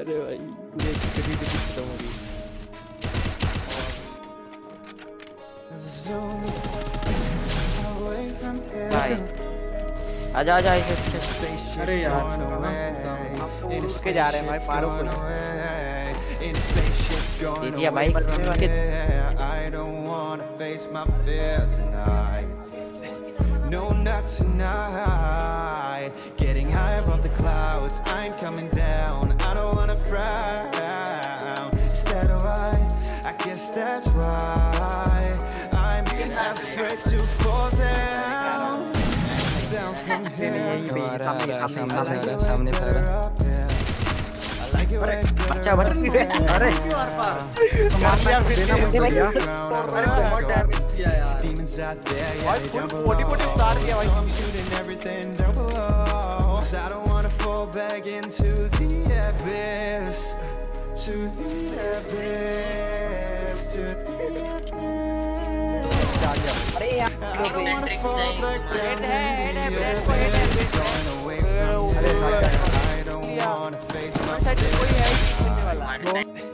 अरे भाई पूरे कभी खत्म हो गई। भाई आजा आजा इधर। अरे यार उसके जा रहे हैं भाई, मारो दे दिया भाई। No, not tonight. Getting high above the clouds. I ain't coming down. I don't wanna frown. Instead of I guess that's why I'm afraid to fall down. Down from here. सामने सारा बच्चा बच्चा। अरे बहुत डैमेज किया यार। Demons out there, yeah, भाई they full down body below. Body उतार दिया भाई। So I'm shooting everything down below. 'Cause I don't wanna fall back into the abyss. To the abyss. To the abyss. अरे यार I don't wanna fall back down in the abyss. Going away from here. I don't wanna face my fears.